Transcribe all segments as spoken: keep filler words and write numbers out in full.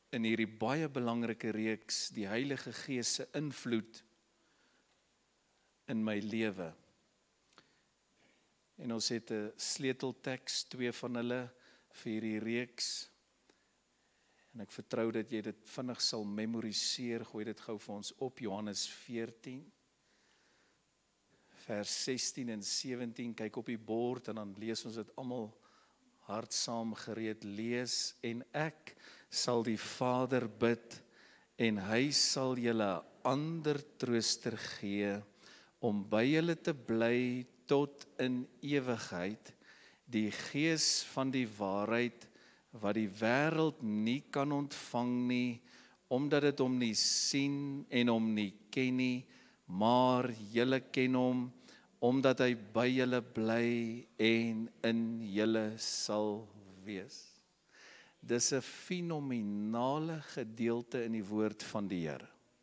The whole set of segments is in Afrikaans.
in hierdie baie belangrike reeks die Heilige Gees se invloed in my lewe. En ons het 'n sleutelteks, twee van hulle vir hierdie reeks. En ek vertrou dat jy dit vinnig sal memoriseer. Gooi dit gou vir ons op, Johannes veertien, vers sestien en sewentien. Kyk op die bord en dan lees ons dit almal hardsaam gereed lees. En ek sal die Vader bid en hy sal julle 'n ander trooster gee om by julle te bly tot in ewigheid, die Gees van die waarheid wat die wêreld nie kan ontvang nie, omdat dit hom nie sien en hom nie ken nie, maar julle ken hom, omdat hy by julle bly en in julle sal wees. Dis 'n fenominale gedeelte in die woord van die Here.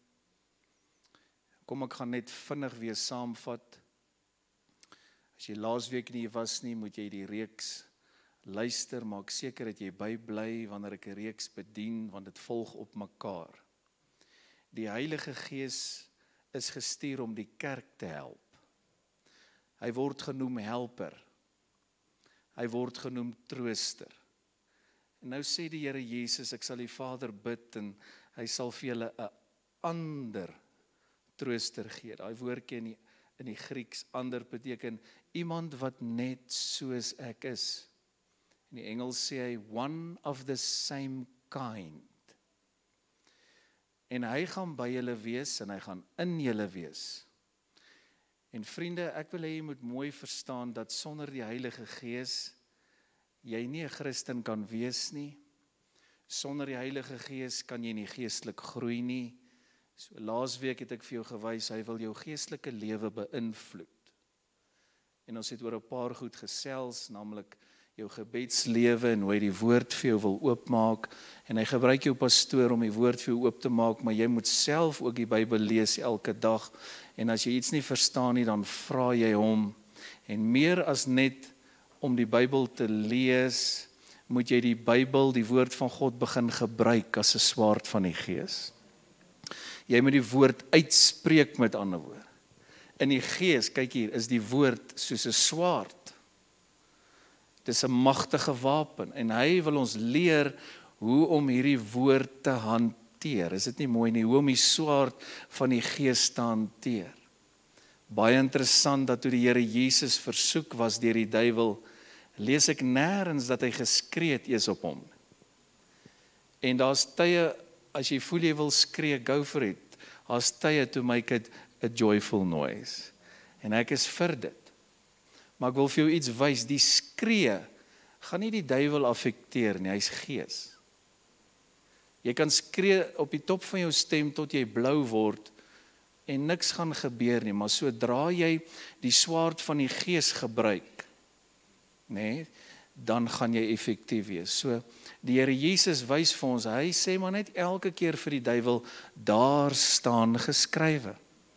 Kom, ek gaan net vinnig weer saamvat. As jy laasweek nie was nie, moet jy die reeks luister, maak seker dat jy bybly wanneer ek 'n reeks bedien, want dit volg op mekaar. Die Heilige Gees is gestuur om die kerk te help. Hy word genoem helper. Hy word genoem trooster. En nou sê die Here Jesus, ek sal die Vader bid en hy sal vir julle 'n ander trooster gee. Daai woordjie in die, in die Grieks, ander beteken iemand wat net soos ek is. In die Engels sê hy, one of the same kind. En hy gaan by julle wees en hy gaan in julle wees. En vriende, ek wil hê jy moet mooi verstaan dat sonder die Heilige Gees jy nie 'n Christen kan wees nie. Sonder die Heilige Gees kan jy nie geestelik groei nie. So laasweek het ek vir jou gewys, hy wil jou geestelike lewe beïnvloed. En ons het oor 'n paar goed gesels, naamlik jou gebedslewe en hoe hy die woord vir jou wil oopmaak. En hy gebruik jou pastoor om die woord vir jou oop te maak, maar jy moet self ook die Bybel lees elke dag. En as jy iets nie verstaan nie, dan vra jy hom. En meer as net om die Bybel te lees, moet jy die Bybel, die woord van God begin gebruik as 'n swaard van die Gees. Jy moet die woord uitspreek, met ander woorde. In die Gees, kyk hier, is die woord soos 'n swaard. Dis 'n magtige wapen en hy wil ons leer hoe om hierdie woord te hanteer. Is dit nie mooi nie, hoe om die swaard van die Gees te hanteer? Baie interessant dat toe die Here Jesus versoek was deur die duiwel, lees ek nêrens dat hy geskree het eers op hom. En daar's tye, as jy voel jy wil skree, go for it. Daar's tye to make it a joyful noise. En ek is vir dit. Maar ek wil vir jou iets wys, die skree gaan nie die duiwel affekteer nie, hy's gees. Jy kan skree op die top van jou stem tot jy blou word en niks gaan gebeur nie, maar sodra jy die swaard van die Gees gebruik, nee, dan gaan jy effektief wees. So, die Here Jesus wys vir ons, hy sê maar net elke keer vir die duiwel, daar staan geskrywe.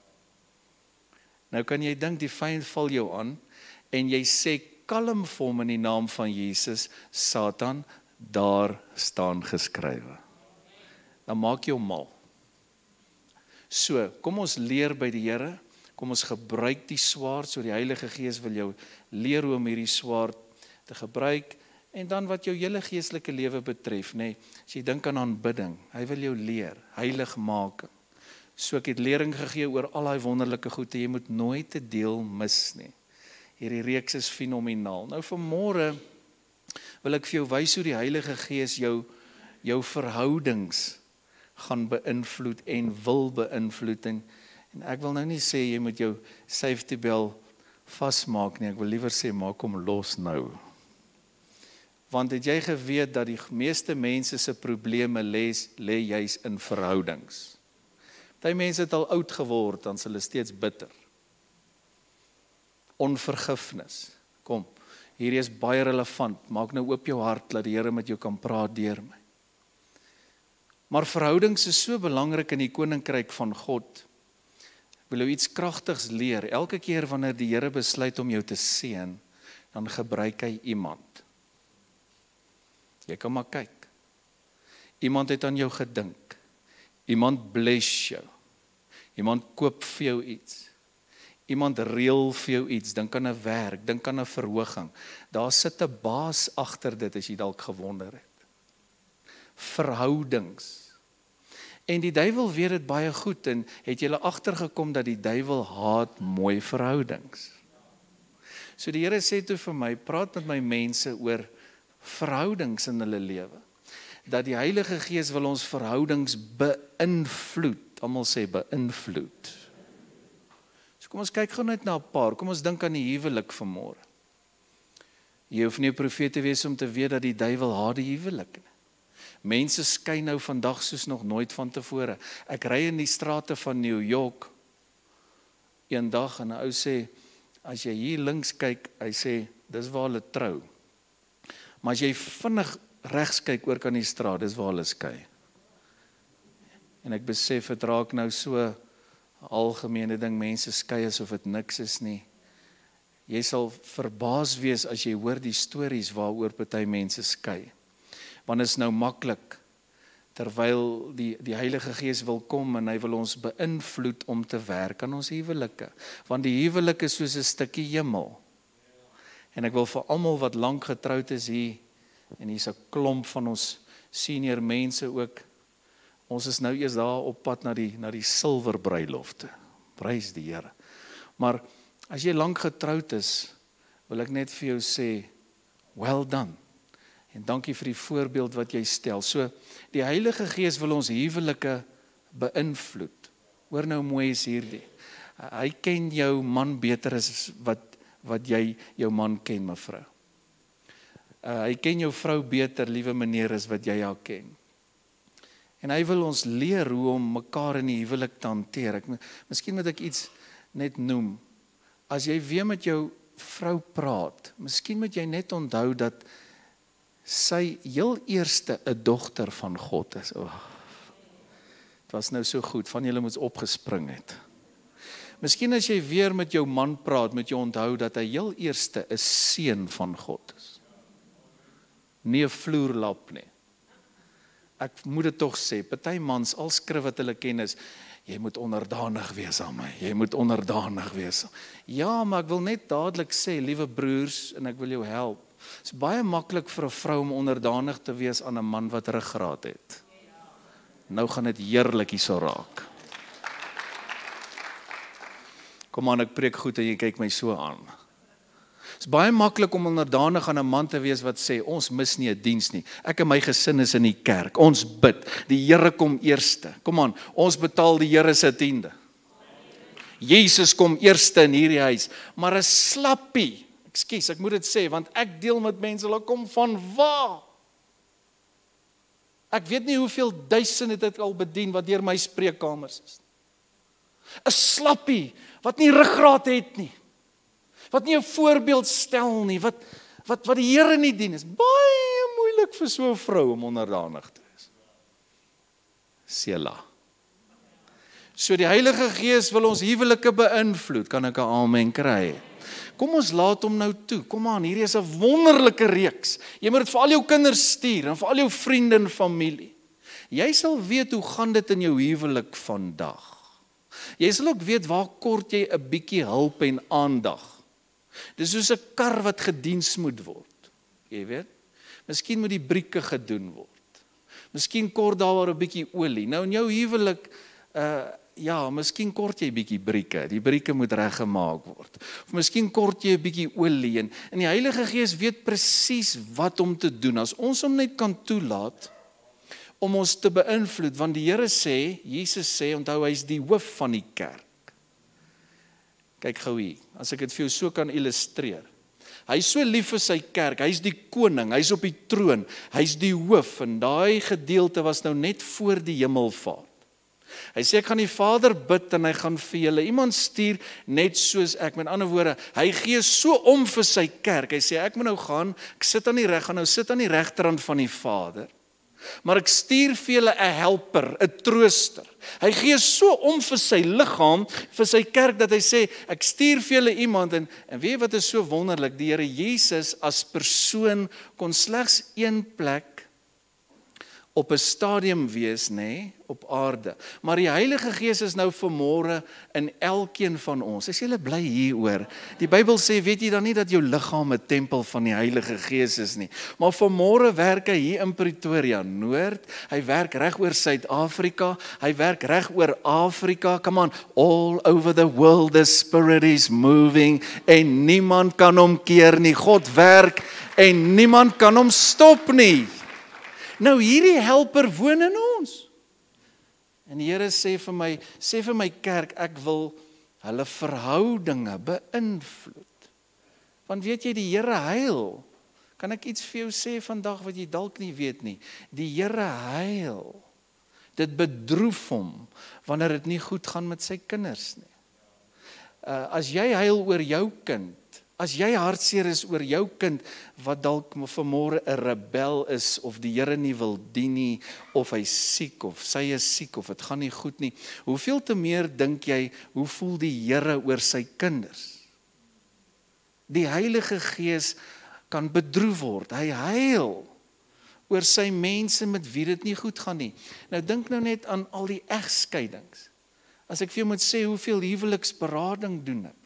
Nou kan jy dink, die vyand val jou aan, en jy sê kalm vir hom in die naam van Jesus, Satan, daar staan geskrywe. Dan maak jy hom mal. So, kom ons leer by die Here, kom ons gebruik die swaard, so die Heilige Gees wil jou leer hoe om hierdie swaard te gebruik, en dan wat jou hele geestelike lewe betref, nee, as jy dink aan aanbidding, hy wil jou leer, heiligmaking. So ek het lering gegee oor al die wonderlike goede, jy moet nooit te deel mis nie. Hierdie reeks is fenomenaal. Nou vanmôre wil ek vir jou wys hoe die Heilige Gees jou, jou verhoudings gaan beïnvloed en wil beïnvloed. En, en ek wil nou nie sê jy moet jou safety belt vasmaak nie, ek wil liewer sê maak hom los nou. Want het jy geweet dat die meeste mense se probleme lê lê juis in verhoudings? Party mense het al oud geword, dan is hulle steeds bitter. Onvergifnis. Kom, hierdie is baie relevant. Maak nou oop jou hart, dat die Here met jou kan praat deur my. Maar verhoudings is so belangrik in die koninkryk van God. Ek wil jou iets kragtigs leer. Elke keer wanneer die Here besluit om jou te seën, dan gebruik hy iemand. Jy kan maar kyk. Iemand het aan jou gedink. Iemand bless jou. Iemand koop vir jou iets. Iemand reël vir jou iets. Dink aan 'n werk, dink aan 'n verhoging. Daar sit 'n baas agter dit as jy dalk gewonder het. Verhoudings. En die duiwel weet dit baie goed en het julle agtergekom dat die duiwel haat mooi verhoudings. So die Here sê toe vir my, praat met my mense oor verhoudings in hulle lewe. Dat die Heilige Gees wil ons verhoudings beïnvloed. Almal sê beïnvloed. So kom ons kyk gou net na 'n paar. Kom ons dink aan die huwelik vanmôre. Jy hoef nie 'n profeet te wees om te weet dat die duiwel haat die huwelik nie. Mense skei nou vandag soos nog nooit van tevore. Ek ry in die strate van New York eendag en 'n ou sê, as jy hier links kyk, hy sê, dis waar hulle trou. Maar as jy vinnig regs kyk oor kan die straat, dis waar hulle skei. En ek besef, het raak nou so algemene ding, mense skei asof dit niks is nie. Jy sal verbaas wees as jy hoor die stories waaroor party mense skei. Want is nou maklik, terwyl die, die Heilige Gees wil kom en hy wil ons beïnvloed om te werk aan ons huwelike. Want die huwelik is soos 'n stukkie hemel. En ek wil vir almal wat lank getroud is hier, en hier's 'n klomp van ons senior mense ook, ons is nou eers daar op pad na die, na die silwer bruilofte. Prys die Here. Maar as jy lank getroud is, wil ek net vir jou sê, well done. En dankie vir die voorbeeld wat jy stel. So, die Heilige Gees wil ons huwelike beïnvloed. Hoor nou mooi is hierdie. Hy ken jou man beter as wat, wat jy jou man ken, mevrou. Uh, hy ken jou vrou beter, liewe meneer, as wat jy haar ken. En hy wil ons leer hoe om mekaar in die huwelik te hanteer. Ek, miskien moet ek iets net noem. As jy weer met jou vrou praat, miskien moet jy net onthou dat sy heel eerste 'n dogter van God is. Oh, het was nou so goed, van julle moes opgespring het. Miskien as jy weer met jou man praat, moet jy onthou dat hy heel eerste 'n seun van God is. Nie 'n vloerlap nie. Ek moet dit tog sê, party mans, al skrif wat hulle ken is, jy moet onderdanig wees aan my, jy moet onderdanig wees. Ja, maar ek wil net dadelik sê, liewe broers, en ek wil jou help, het is baie maklik vir 'n vrou om onderdanig te wees aan 'n man wat ruggraat het. Nou gaan dit heerlik hierso raak. Kom aan, ek preek goed en jy kyk my so aan. Het is baie maklik om onderdanig aan 'n man te wees wat sê, ons mis nie 'n diens nie. Ek en my gesin is in die kerk, ons bid, die Here kom eerste. Kom aan, ons betaal die Here se tiende. Jesus kom eerste in hierdie huis, maar 'n slappie. Ekskuus, ek moet dit sê, want ek deel met mense, hulle kom van waar? Ek weet nie hoeveel duisende dit al bedien, wat deur my spreekkamers is. 'n Slappie, wat nie ruggraat het nie, wat nie 'n voorbeeld stel nie, wat, wat, wat die Here nie dien, is baie moeilik vir so 'n vrou om onderdanig te wees. Sela. So die Heilige Gees wil ons huwelike beïnvloed, kan ek 'n amen kry? Kom ons laat hom nou toe, kom aan, hierdie is 'n wonderlike reeks. Jy moet dit vir al jou kinders stuur, en vir al jou vriende en familie. Jy sal weet hoe gaan dit in jou huwelik vandag. Jy sal ook weet waar kort jy 'n bietjie hulp en aandag. Dis soos 'n kar wat gediens moet word. Jy weet, miskien moet die brieke gedoen word. Miskien kort daar 'n bietjie olie. Nou in jou huwelik, uh, ja, miskien kort jy bietjie brieke, die brieke moet reggemaak word. Of miskien kort jy 'n bietjie olie, en, en die Heilige Gees weet presies wat om te doen, as ons hom net kan toelaat, om ons te beïnvloed, want die Here sê, Jesus sê, onthou hy is die hoof van die kerk. Kyk gou hier, as ek dit vir jou so kan illustreer. Hy is so lief vir sy kerk, hy is die koning, hy is op die troon, hy is die hoof, en daai gedeelte was nou net voor die hemelvaart. Hy sê, ek gaan die Vader bid en hy gaan vir julle iemand stuur net soos ek. Met ander woorde, hy gee so om vir sy kerk. Hy sê, ek moet nou gaan, ek sit aan die reg, gaan nou sit aan die regterhand van die Vader. Maar ek stuur vir julle 'n helper, 'n trooster. Hy gee so om vir sy liggaam, vir sy kerk, dat hy sê, ek stuur vir julle iemand, en, en weet wat is so wonderlik, die Here Jesus as persoon kon slegs een plek op 'n stadium wees, nê, nee, op aarde. Maar die Heilige Gees is nou vanmôre in elkeen van ons. Is julle bly hieroor? Die Bybel sê, weet jy dan nie dat jou liggaam 'n tempel van die Heilige Gees is nie. Maar vanmôre werk hy hier in Pretoria Noord. Hy werk reg oor Suid-Afrika. Hy werk reg oor Afrika. Come on, all over the world the Spirit is moving en niemand kan hom keer nie. God werk en niemand kan hom stop nie. Nou hierdie helper woon in ons. En die Here sê vir my, sê vir my kerk, ek wil hulle verhoudinge beïnvloed. Want weet jy, die Here heil. Kan ek iets vir jou sê vandag wat jy dalk nie weet nie? Die Here heil. Dit bedroef hom wanneer dit nie goed gaan met sy kinders nie. Uh, as jy huil oor jou kind, as jy hartseer is oor jou kind, wat dalk vanmôre 'n rebel is, of die Here nie wil dien nie, of hy siek, of sy is siek, of dit gaan nie goed nie, hoeveel te meer dink jy, hoe voel die Here oor sy kinders? Die Heilige Gees kan bedroef word, hy huil oor sy mense met wie dit nie goed gaan nie. Nou dink nou net aan al die egskeidings. As ek vir jou moet sê, hoeveel huweliksberading doen ek?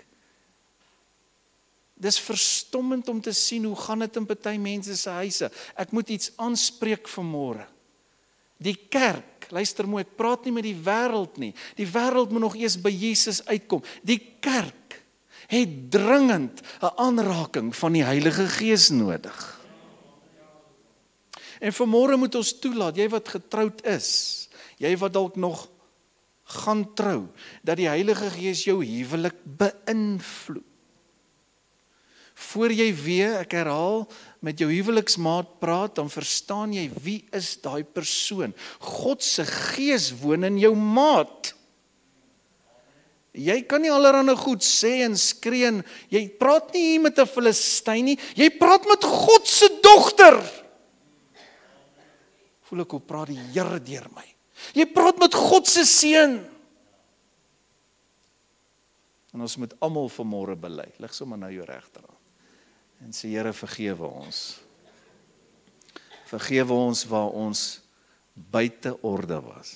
Dis verstommend om te sien hoe gaan dit in party mense se huise. Ek moet iets aanspreek vanmôre. Die kerk, luister mooi, ek praat nie met die wêreld nie. Die wêreld moet nog eers by Jesus uitkom. Die kerk het dringend 'n aanraking van die Heilige Gees nodig. En vanmôre moet ons toelaat, jy wat getroud is, jy wat dalk nog gaan trou, dat die Heilige Gees jou huwelik beïnvloed. Voor jy weer, ek herhaal, met jou huweliksmaat praat, dan verstaan jy wie is daai persoon. God se Gees woon in jou maat. Jy kan nie allerhande goed sê en skree en jy praat nie hier met 'n Filistyn nie, jy praat met God se dogter. Voel ek hoe praat die Here deur my. Jy praat met God se seun. En ons moet almal vanmôre bely. Lig sommer nou jou regterhand. En sê, Here, vergewe ons. Vergewe ons waar ons buite orde was.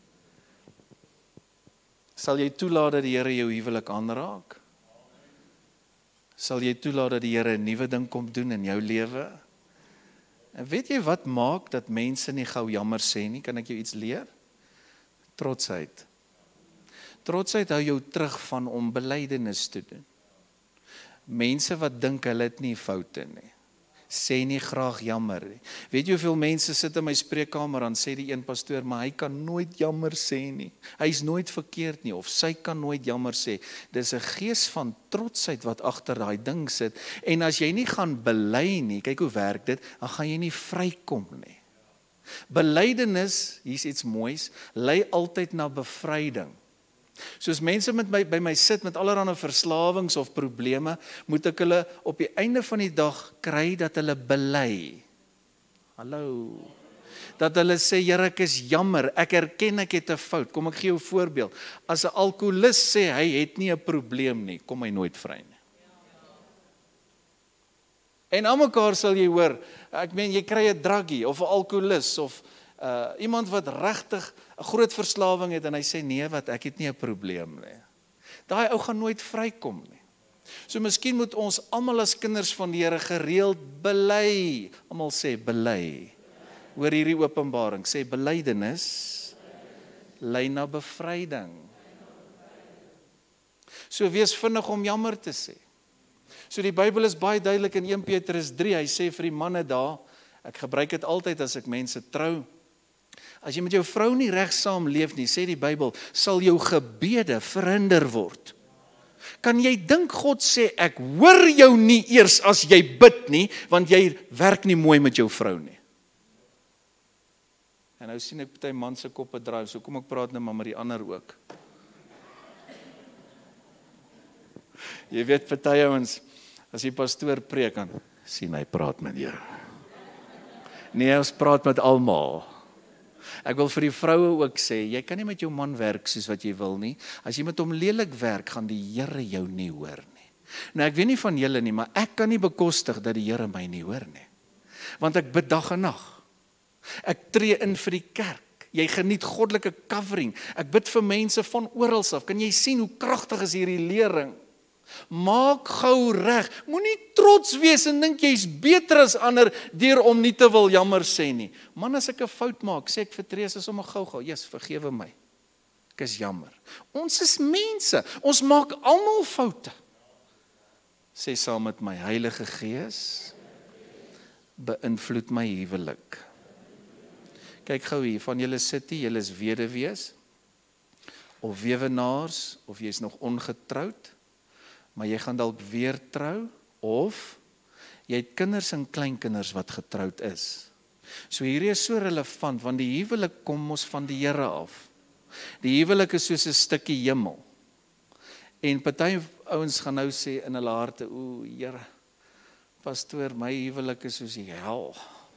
Sal jy toelaat dat die Here jou huwelik aanraak? Sal jy toelaat dat die Here 'n nuwe ding kom doen in jou lewe? En weet jy wat maak dat mense nie gou jammer sê nie? Kan ek jou iets leer? Trotsheid. Trotsheid hou jou terug van om belydenis te doen. Mense wat dink hulle het nie foute nie, sê nie graag jammer nie. Weet jy hoeveel mense sit in my spreekkamer, dan sê die een pastoor, maar hy kan nooit jammer sê nie. Hy is nooit verkeerd nie, of sy kan nooit jammer sê. Dis 'n gees van trotsheid wat agter daai ding sit. En as jy nie gaan bely nie, kyk hoe werk dit, dan gaan jy nie vrykom nie. Belydenis, hier's iets moois, lei altyd na bevryding. Soos mense met my, by my sit met allerlei verslawings of probleme, moet ek hulle op die einde van die dag kry dat hulle bely. Hallo. Dat hulle sê, Here, ek is jammer, ek erken ek het 'n fout. Kom ek gee jou 'n voorbeeld. As 'n alkoholist sê hy het nie 'n probleem nie, kom hy nooit vry nie. En almekaar sal jy hoor, ek meen jy kry 'n druggie of 'n alkoholist of uh, iemand wat regtig 'n groot verslawing het en hy sê nee, wat ek het nie 'n probleem nie. Daai ou gaan nooit vrykom nie. So miskien moet ons almal as kinders van die Here gereeld bely. Almal sê bely. Oor hierdie openbaring sê belydenis lei na bevryding. So wees vinnig om jammer te sê. So die Bybel is baie duidelik in een Petrus drie, hy sê vir die manne daar, ek gebruik dit altyd as ek mense trou, as jy met jou vrou nie reg saam leef nie, sê die Bybel, sal jou gebede verhinder word. Kan jy dink God sê, ek hoor jou nie eers as jy bid nie, want jy werk nie mooi met jou vrou nie. En nou sien ek party man se koppe draai, so kom ek praat nou maar met die ander ook. Jy weet party ouens, as die pastoor preek, dan sien hy praat met jou. Nee, ons praat met almal. Ek wil vir die vroue ook sê, jy kan nie met jou man werk soos wat jy wil nie. As jy met hom lelik werk, gaan die Here jou nie hoor nie. Nou ek weet nie van julle nie, maar ek kan nie bekostig dat die Here my nie hoor nie. Want ek bid dag en nag. Ek tree in vir die kerk. Jy geniet goddelike covering. Ek bid vir mense van oral af. Kan jy sien hoe kragtig is hierdie lering? Maak gou reg. Moenie trots wees en dink jy's beter as ander deur om nie te wil jammer sê nie. Man, as ek 'n fout maak, sê ek vir Teresa sommer gou-gou, "Jesus, vergewe my. Ek is jammer." Ons is mense. Ons maak almal foute. Sê saam met my, Heilige Gees, beïnvloed my huwelik. Kyk gou hier, van julle sit hier, julle is weduwees, of weewenaars, of jy is nog ongetroud, maar jy gaan dalk weer trou, of jy het kinders en kleinkinders wat getroud is. So hierdie is so relevant, want die huwelik kom ons van die Here af. Die huwelik is soos 'n stukkie hemel. En party ouens gaan nou sê in hulle harte, o, Here, pastoor, my huwelik is soos die hel.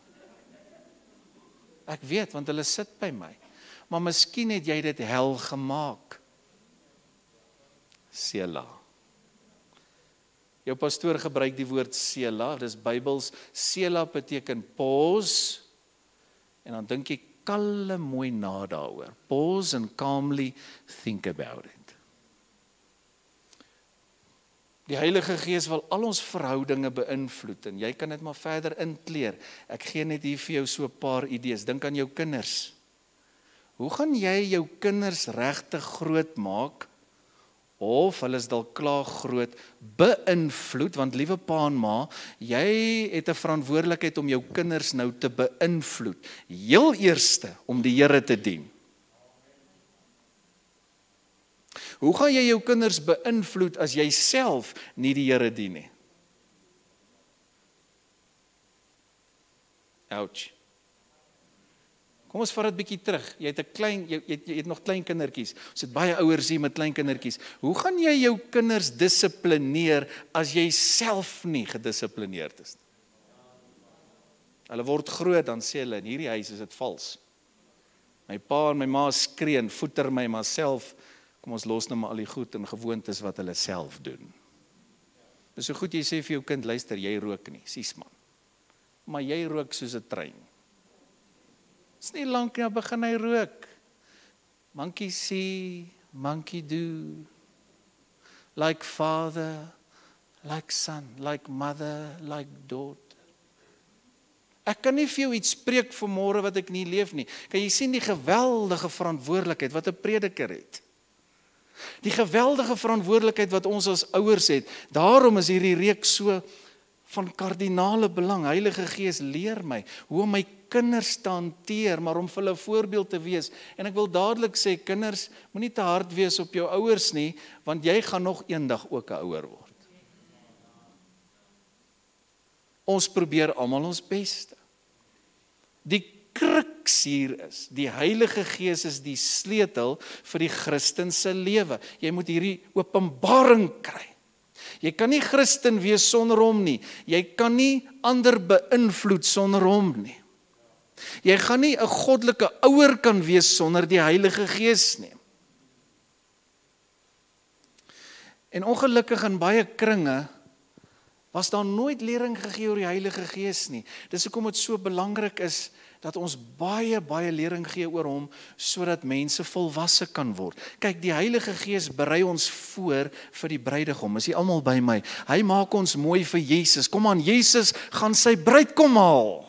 Ek weet, want hulle sit by my. Maar miskien het jy dit hel gemaak. Sela. Jou pastoor gebruik die woord Sela, dis Bybels. Sela beteken pause, en dan dink jy kalm mooi na daaroor. Pause and calmly think about it. Die Heilige Gees wil al ons verhoudinge beïnvloed, en jy kan dit maar verder inkleer. Ek gee net hier vir jou so 'n paar idees. Dink aan jou kinders. Hoe gaan jy jou kinders regtig groot maak, of hulle is dalk klaar groot, beïnvloed, want liewe pa en ma, jy het 'n verantwoordelikheid om jou kinders nou te beïnvloed. Heel eerste, om die Here te dien. Hoe gaan jy jou kinders beïnvloed as jy self nie die Here dien nie? Ouch. Kom ons vat dit bietjie terug. Jy het 'n klein jy, jy, jy het nog klein kindertjies. Ons het baie ouers hier met klein kindertjies. Hoe gaan jy jou kinders dissiplineer as jy self nie gedissiplineerd is? Hulle word groot, dan sê hulle in hierdie huis is dit vals. My pa en my ma skree en voeter my maar self. Kom ons los nou maar al die goed en gewoontes wat hulle self doen. Dis so goed jy sê vir jou kind, luister, jy rook nie, sies man. Maar jy rook soos 'n trein. Dis nie lank nie, begin hy rook. Monkey see, monkey do. Like father, like son, like mother, like daughter. Ek kan nie vir jou iets spreek vanmôre wat ek nie leef nie. Kan jy sien die geweldige verantwoordelikheid wat 'n prediker het? Die geweldige verantwoordelikheid wat ons as ouers het. Daarom is hierdie reeks so van kardinale belang. Heilige Gees, leer my hoe om my kinders te hanteer, maar om vir hulle 'n voorbeeld te wees. En ek wil dadelik sê, kinders, moenie te hard wees op jou ouers nie, want jy gaan nog eendag ook 'n ouer word. Ons probeer almal ons beste. Die kruks hier is, die Heilige Gees is die sleutel vir die Christen se lewe. Jy moet hierdie openbaring kry. Jy kan nie Christen wees sonder hom nie. Jy kan nie ander beïnvloed sonder hom nie. Jy gaan nie 'n goddelike ouer kan wees sonder die Heilige Gees nie. En ongelukkig in baie kringe was daar nooit lering gegee oor die Heilige Gees nie. Dis hoekom dit so belangrik is dat ons baie, baie lering gee oor hom, sodat mense volwasse kan word. Kyk, die Heilige Gees berei ons voor vir die bruidegom. Is jy almal by my? Hy maak ons mooi vir Jesus. Kom aan, Jesus gaan sy bruid kom haal.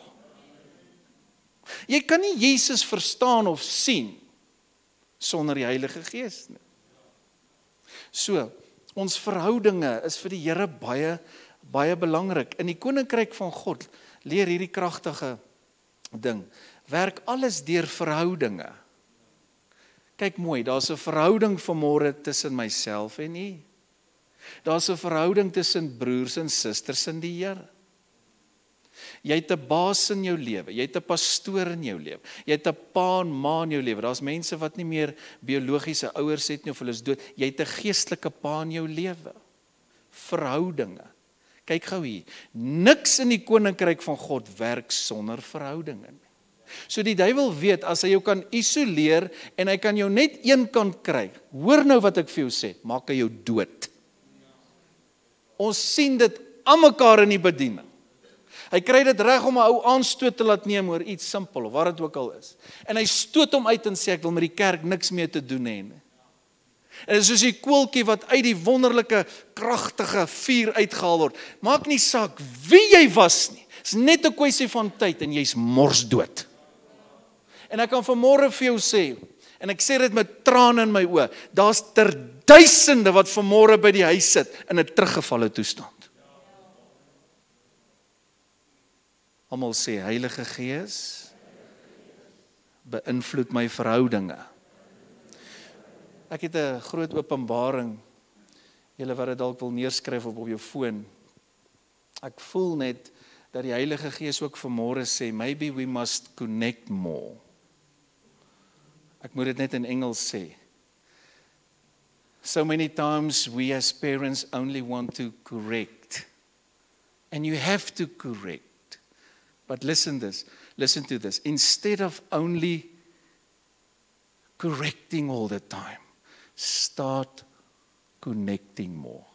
Jy kan nie Jesus verstaan of sien sonder die Heilige Gees nie. So, ons verhoudinge is vir die Here baie, baie belangrik. In die koninkryk van God leer hierdie kragtige ding, werk alles deur verhoudinge. Kyk mooi, daar's 'n verhouding vanmôre tussen myself en u. Daar's 'n verhouding tussen broers en susters in die Here. Jy het 'n baas in jou lewe, jy het 'n pastoor in jou lewe, jy het 'n pa en ma in jou lewe. Daar's mense wat nie meer biologiese ouers het nie of hulle is dood. Jy het 'n geestelike pa in jou lewe. Verhoudinge. Kyk gou hier, niks in die koninkryk van God werk sonder verhoudinge nie. So die duiwel weet, as hy jou kan isoleer en hy kan jou net een kant kry, hoor nou wat ek vir jou sê, maak hy jou dood. Ons sien dit aan mekaar in die bediening. Hy kry dit reg om 'n ou aanstoot te laat neem oor iets simpel of wat dit ook al is. En hy stoot hom uit en sê ek wil met die kerk niks meer te doen hê nie. En dit is soos die koeltjie wat uit die wonderlike, kragtige vuur uitgehaal word. Maak nie saak wie jy was nie. Dit is net 'n kwessie van tyd en jy's morsdood. En ek kan vanmôre vir jou sê, en ek sê dit met trane in my oë, daar's ter duisende wat vanmôre by die huis sit in 'n teruggevalle toestand. Almal sê, Heilige Gees, beïnvloed my verhoudinge. Ek het 'n groot openbaring, julle wat dit dalk wil neerskryf op op jou foon. Ek voel net dat die Heilige Gees ook vanmôre sê, maybe we must connect more. Ek moet dit net in Engels sê. So many times we as parents only want to correct. And you have to correct. But listen this, listen to this. Instead of only correcting all the time, start connecting more.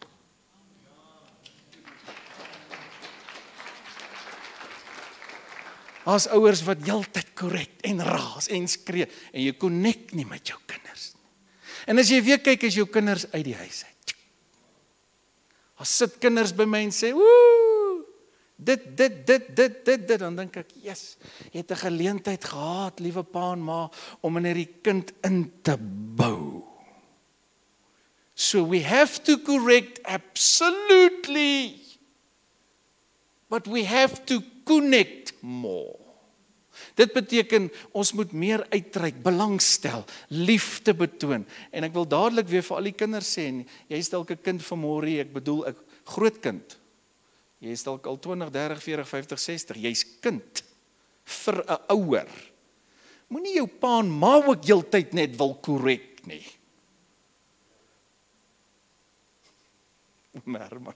As ouers wat heeltyd korrek en raas en skree en jy connect nie met jou kinders nie. En as jy weer kyk as jou kinders uit die huis uit. As sit kinders by my en sê, "Woe! Dit dit dit dit dit dit," dan dink ek, "Yes, jy het 'n geleentheid gehad, liewe pa en ma, om in hierdie kind in te bou." So we have to correct absolutely. But we have to connect more. Dit beteken, ons moet meer uitreik, belangstel, liefde betoon. En ek wil dadelik weer vir al die kinders sê, en jy is dalk 'n kind vanmôre, ek bedoel 'n groot kind. Jy is dalk al twintig, dertig, veertig, vyftig, sestig, jy's kind vir 'n ouer. Moenie jou pa en ma ook heeltyd net wil korrek nie. Merman.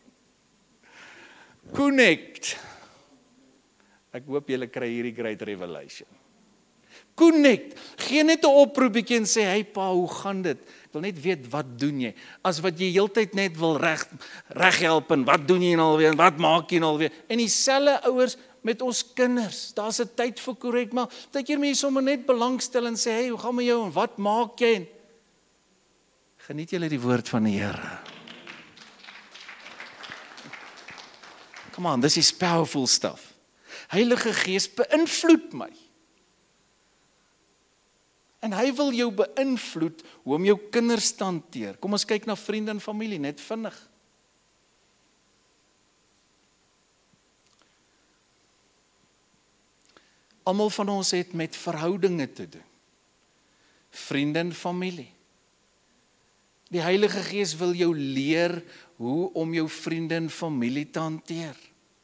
Connect. Ek hoop julle kry hierdie great revelation. Connect. Geen net 'n oproepie en sê, "Hey pa, hoe gaan dit? Ek wil net weet wat doen jy?" As wat jy heeltyd net wil reg reg help en wat doen jy nou alweer en wat maak jy nou alweer? En dieselfde ouers met ons kinders. Daar's 'n tyd vir korrek, maar baie keer mense sommer net belangstel en sê, "Hey, hoe gaan met jou en wat maak jy?" Geniet julle die woord van die Here. Come on, this is powerful stuff. Heilige Gees beïnvloed my. En hy wil jou beïnvloed hoe om jou kinders te hanteer. Kom ons kyk na vriende en familie, net vinnig. Almal van ons het met verhoudinge te doen. Vriende en familie. Die Heilige Gees wil jou leer hoe om jou vriende en familie te hanteer.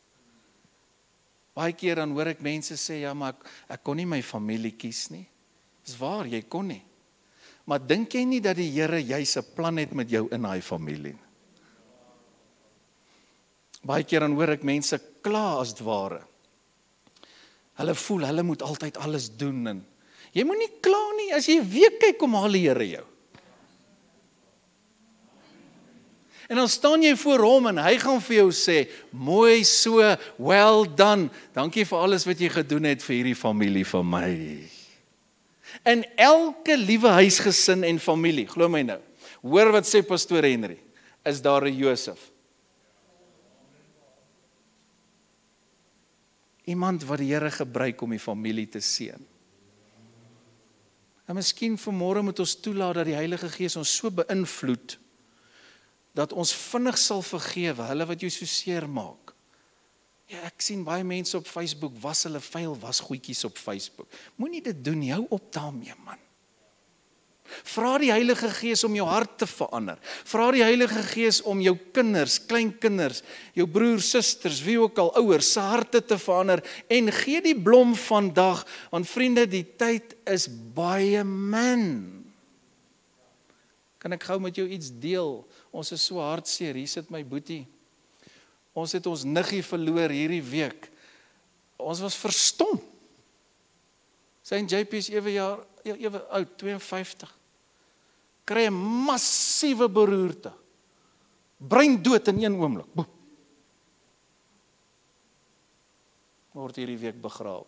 Baie keer dan hoor ek mense sê, ja, maar ek, ek kon nie my familie kies nie. Dis waar, jy kon nie. Maar dink jy nie dat die Here juis 'n plan het met jou in daai familie? Baie keer dan hoor ek mense kla as dit ware. Hulle voel, hulle moet altyd alles doen. En jy moet nie kla nie, as jy weer kyk kom haal die Here jou. En dan staan jy voor hom en hy gaan vir jou sê, mooi so, well done, dankie vir alles wat jy gedoen het vir hierdie familie van my. En elke liewe huisgesin en familie, glo my nou, hoor wat sê pastoor Henry, is daar 'n Josef. Iemand wat die Here gebruik om die familie te seën. En miskien vanmôre moet ons toelaat dat die Heilige Gees ons so beïnvloed, dat ons vinnig sal vergewe, hulle wat jou so seer maak. Ja, ek sien baie mense op Facebook, was hulle vuil was goedjies op Facebook. Moenie dit doen, hou op daarmee, man. Vra die Heilige Gees om jou hart te verander. Vra die Heilige Gees om jou kinders, kleinkinders, jou broers, susters, wie ook al, ouers, se harte te verander. En gee die blom vandag, want vriende, die tyd is baie min. Kan ek gou met jou iets deel? Ons is so hartseer, hier sit my boetie. Ons het ons niggie verloor hierdie week. Ons was verstom. Sy en J P is ewe jaar, ewe oud, twee en vyftig. Kry 'n massiewe beroerte. Brein dood in een oomblik. Boep. word hierdie week begrawe.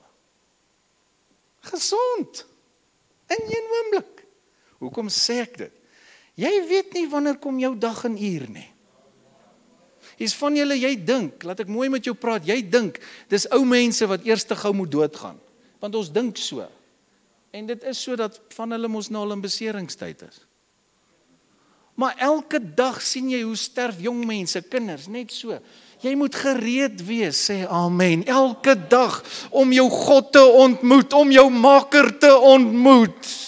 Gesond. In een oomblik. Hoekom sê ek dit? Jy weet nie wanneer kom jou dag en uur nie. Is van julle, jy dink, laat ek mooi met jou praat, jy dink, dis ou mense wat eers te gou moet doodgaan. Want ons dink so. En dit is so dat van hulle mos nou al in beseringstyd is. Maar elke dag sien jy hoe sterf jong mense, kinders, net so. Jy moet gereed wees, sê amen, elke dag om jou God te ontmoet, om jou Maker te ontmoet.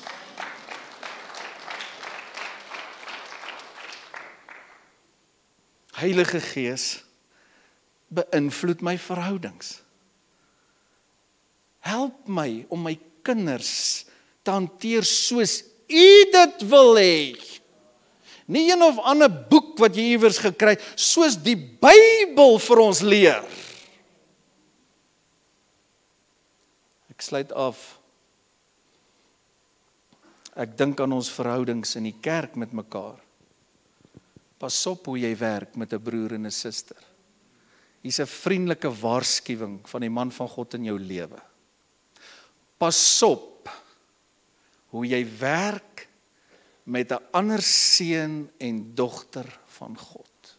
Heilige Gees beïnvloed my verhoudings. Help my om my kinders te hanteer soos U dit wil hê. Nie een of ander boek wat jy iewers gekry, soos die Bybel vir ons leer. Ek sluit af. Ek dink aan ons verhoudings in die kerk met mekaar. Pas op hoe jy werk met 'n broer en 'n suster. Hier's 'n vriendelike waarskuwing van die man van God in jou lewe. Pas op hoe jy werk met 'n ander seun en dogter van God.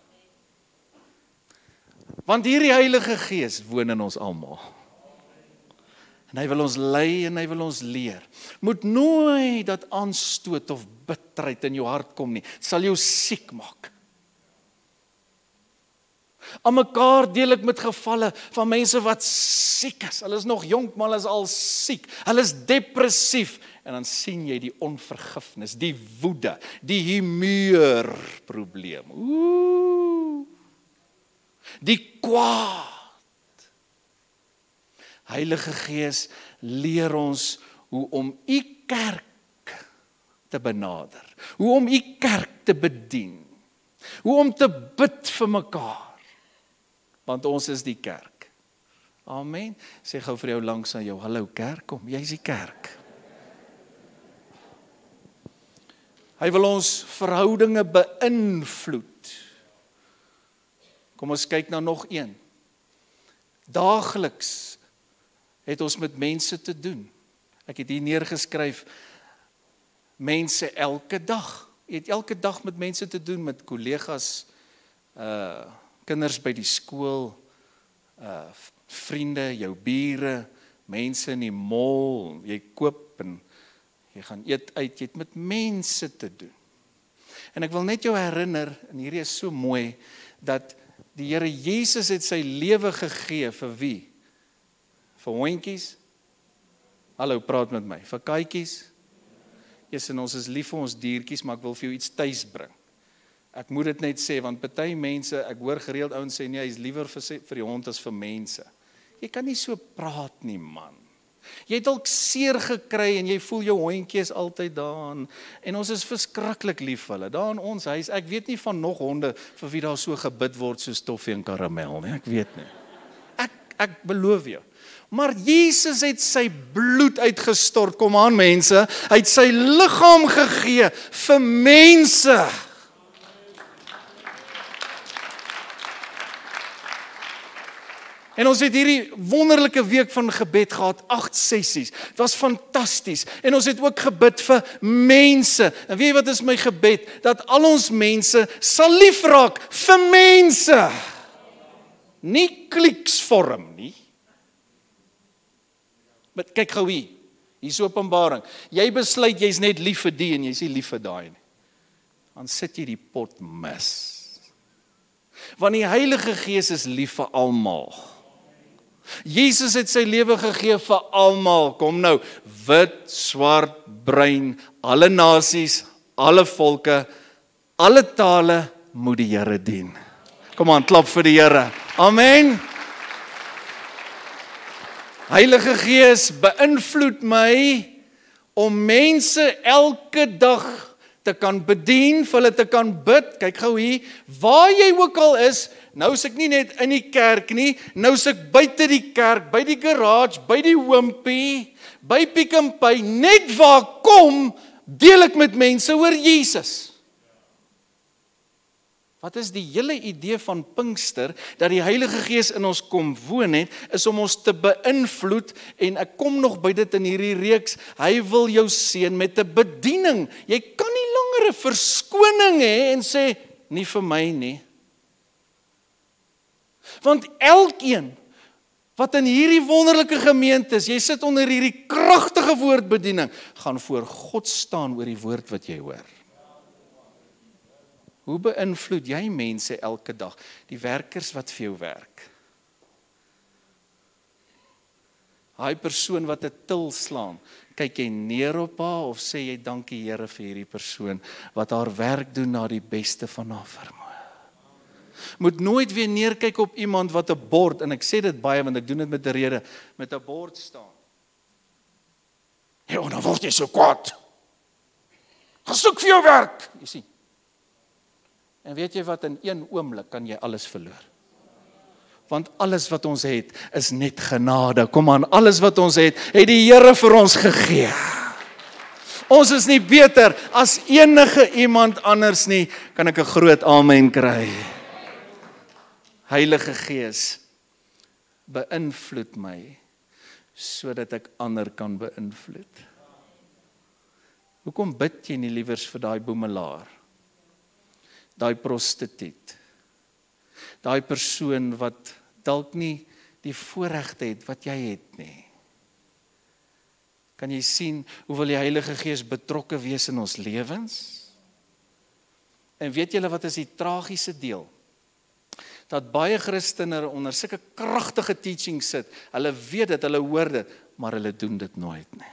Want hierdie Heilige Gees woon in ons almal. En hy wil ons lei en hy wil ons leer. Moet nooit dat aanstoot of bitterheid in jou hart kom nie. Het sal jou siek maak. Aan mekaar deel ek met gevalle van mense wat siek is. Hulle is nog jonk, maar hulle is al siek. Hulle is depressief. En dan sien jy die onvergifnis, die woede, die humeur probleem. Oeh. Die kwaad. Heilige Gees leer ons hoe om U kerk te benader. Hoe om U kerk te bedien. Hoe om te bid vir mekaar. Want ons is die kerk. Amen. Sê gou vir jou langs aan jou, hallo kerk, kom, jy is die kerk. Hy wil ons verhoudinge beïnvloed. Kom ons kyk nou nog een. Daagliks het ons met mense te doen. Ek het hier neergeskryf, mense elke dag. Jy het elke dag met mense te doen, met kollegas, uh, kinders by die skool, uh, vriende, jou bure, mense in die mall, jy koop en jy gaan eet uit, jy het met mense te doen. En ek wil net jou herinner, en hierdie is so mooi, dat die Here Jesus het sy lewe gegee vir wie? Vir hondjies? Hallo, praat met my. Vir katjies? Yes, en ons is lief vir ons diertjies, maar ek wil vir jou iets tuis bring. Ek moet dit net sê, want party mense, ek hoor gereeld ouens sê, nee, hy is liewer vir, vir die hond as vir mense. Jy kan nie so praat nie, man. Jy het dalk seer gekry en jy voel jou hondjie is altyd daar en ons is verskriklik lief vir hulle. Daar in ons huis, ek weet nie van nog honde vir wie daar so gebid word soos toffee en karamel nie, ek weet nie. Ek, ek beloof jou. Maar Jesus het sy bloed uitgestort, kom aan mense, hy het sy liggaam gegee vir mense. En ons het hierdie wonderlike week van gebed gehad, agt sessies. Het was fantasties. En ons het ook gebid vir mense. En weet jy wat is my gebed? Dat al ons mense sal lief raak vir mense. Nie kliksvorm nie. Maar kyk gou hier. Hier is Openbaring. Jy besluit jy's net lief vir die en jy's nie lief vir daai nie. Dan sit jy die pot mis. Want die Heilige Gees is lief vir almal. Jesus het sy lewe gegee vir almal, kom nou, wit, swart, bruin, alle nasies, alle volke, alle tale moet die Here dien. Kom aan, klap vir die Here. Amen. Heilige Gees beïnvloed my om mense elke dag te kan bedien, vir hulle te kan bid. Kyk gou hier, waar jy ook al is, nou is ek nie net in die kerk nie, nou is ek buite die kerk, by die garage, by die Wimpy, by Pick n Pay, net waar kom, deel ek met mense oor Jesus. Wat is die hele idee van Pinkster, dat die Heilige Gees in ons kom woon het, is om ons te beïnvloed, en ek kom nog by dit in hierdie reeks, hy wil jou seën met 'n bediening. Jy kan nie langer 'n verskoning hê en sê, nie vir my nie. Want elkeen wat in hierdie wonderlike gemeente is, jy sit onder hierdie kragtige woordbediening, gaan voor God staan oor die woord wat jy hoor. Hoe beïnvloed jy mense elke dag? Die werkers wat vir jou werk. Daai persoon wat 'n til slaan, kyk jy neer op haar of sê jy dankie Here vir hierdie persoon wat haar werk doen na die beste van haar vermoë. Moet nooit weer neerkyk op iemand wat 'n bord, en ek sê dit baie want ek doen dit met 'n rede, met 'n bord staan. Ja, dan word jy so kwaad. Gaan soek vir jou werk, jy sien. En weet jy wat, in een oomblik kan jy alles verloor. Want alles wat ons het, is net genade. Kom aan, alles wat ons het, het die Here vir ons gegee. Ons is nie beter as enige iemand anders nie, kan ek 'n groot amen kry. Heilige Gees, beïnvloed my, sodat ek ander kan beïnvloed. Hoekom bid jy nie liewers vir daai boemelaar? Daai prostituut, daai persoon wat dalk nie die voorregte het wat jy het nie. Kan jy sien hoe wil die Heilige Gees betrokke wees in ons lewens? En weet julle wat is die tragiese deel? Dat baie Christene onder sulke kragtige teaching sit, hulle weet dit, hulle hoor dit, maar hulle doen dit nooit nie.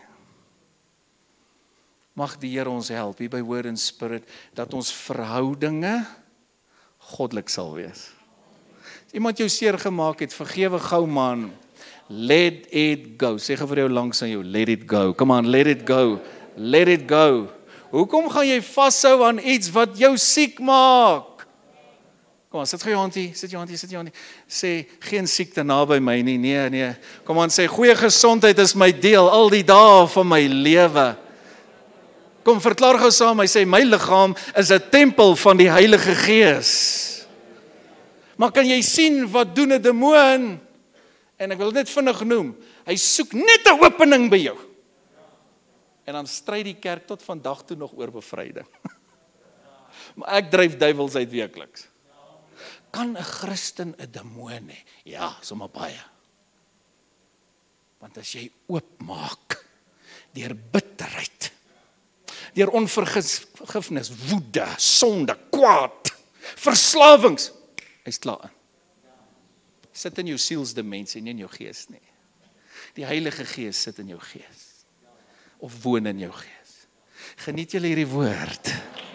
Mag die Here ons help hier by Word and Spirit, dat ons verhoudinge goddelik sal wees. As iemand jou seer gemaak het, vergewe gou man, let it go. Sê vir jou langs aan jou, let it go. Come on, let it go. Let it go. Hoekom gaan jy vashou aan iets wat jou siek maak? Kom aan, sit jou hand hier, sit jou hand hier, sit jou hand hier. Sê, geen siekte naby my nie, nee, nee. Kom aan, sê, goeie gesondheid is my deel, al die dae van my lewe. Kom, verklaar gou saam, hy sê, my liggaam is 'n tempel van die Heilige Gees. Maar kan jy sien, wat doen 'n demoon? En ek wil dit vinnig noem, hy soek net 'n opening by jou. En dan stry die kerk tot vandag toe nog oor bevryding. Maar ek dryf duiwels uit weekliks. Kan 'n Christen 'n demoon hê? Ja, sommer baie. Want as jy oopmaak, deur bitterheid, deur onvergifnis, woede, sonde, kwaad, verslawings, hy's klaar in. Sit in jou sielsdimensie, nie in jou gees nie. Die Heilige Gees sit in jou gees. Of woon in jou gees. Geniet julle hierdie woord.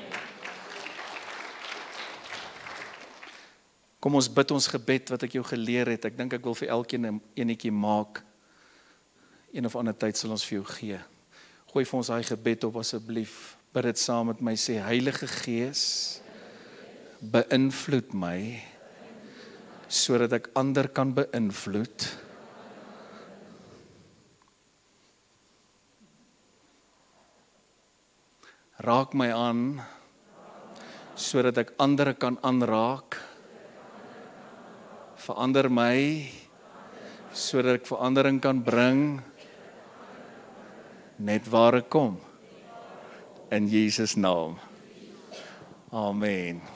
Kom ons bid ons gebed wat ek jou geleer het. Ek dink ek wil vir elkeen 'n enetjie maak. Een of ander tyd sal ons vir jou gee. Gooi vir ons daai gebed op asseblief. Bid dit saam met my, sê, Heilige Gees, beïnvloed my, sodat ek ander kan beïnvloed. Raak my aan, sodat ek ander kan aanraak. Verander my, sodat ek verandering kan bring, net waar ek kom. In Jesus naam. Amen.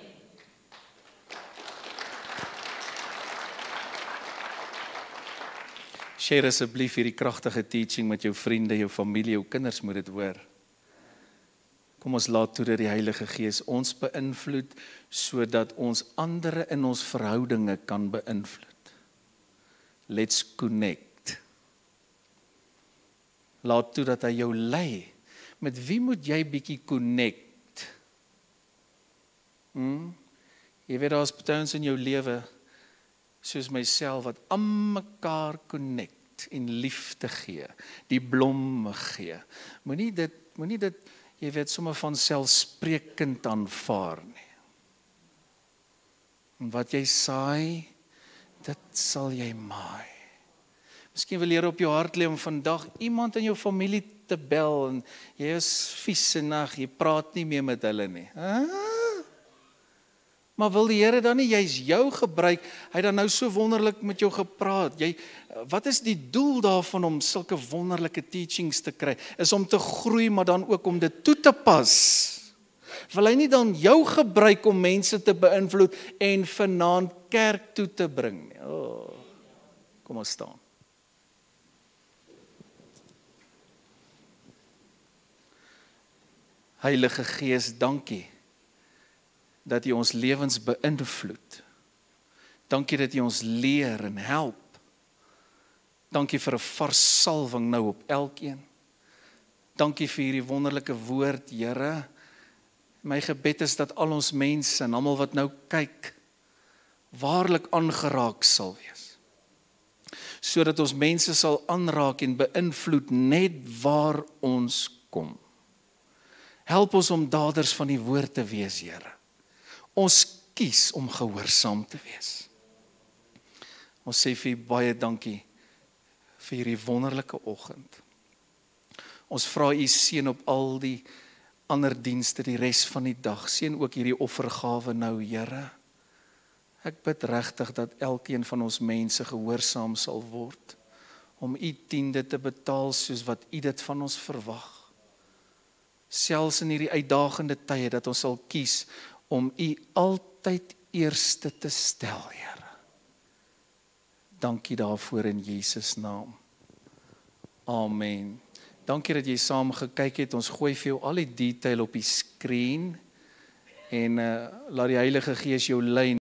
Share asseblief hierdie kragtige teaching met jou vriende, jou familie, jou kinders moet dit hoor. Kom ons laat toe dat die Heilige Gees ons beïnvloed, sodat ons ander in ons verhoudinge kan beïnvloed. Let's connect. Laat toe dat hy jou lei. Met wie moet jy bietjie connect? Hmm? Jy weet, daar is partyns in jou lewe, soos myself, wat aan mekaar connect en liefde gee, die blomme gee. Moenie dit, moenie dit, jy weet, sommer van selfsprekend aanvaar nie. En wat jy saai, dit sal jy maai. Miskien wil Here op jou hart lê om vandag iemand in jou familie te bel en jy is vies en nag, jy praat nie meer met hulle nie. Ah? Maar wil die Here dan nie jy's jou gebruik? Hy het dan nou so wonderlik met jou gepraat. Jy wat is die doel daarvan om sulke wonderlike teachings te kry? Is om te groei, maar dan ook om dit toe te pas. Wil hy nie dan jou gebruik om mense te beïnvloed en vanaand kerk toe te bring nie? Oh, kom ons staan. Heilige Gees, dankie dat U ons lewens beïnvloed. Dankie dat U ons leer en help. Dankie vir 'n vars salwing nou op elkeen. Dankie vir hierdie wonderlike woord, Here. My gebed is dat al ons mense en almal wat nou kyk, waarlik aangeraak sal wees. Sodat ons mense sal aanraak en beïnvloed net waar ons kom. Help ons om daders van die woord te wees, Here. Ons kies om gehoorsaam te wees. Ons sê vir U baie dankie vir hierdie wonderlike oggend. Ons vra U seën op al die ander dienste die res van die dag. Seën ook hierdie offergawe nou, Here. Ek bid regtig dat elkeen van ons mense gehoorsaam sal word om U tiende te betaal soos wat U dit van ons verwag. Selfs in hierdie uitdagende tye dat ons sal kies om U altyd eerste te stel, Here. Dankie daarvoor in Jesus naam. Amen. Dankie dat jy saam gekyk het. Ons gooi vir jou al die detail op die skerm en uh, laat die Heilige Gees jou lei.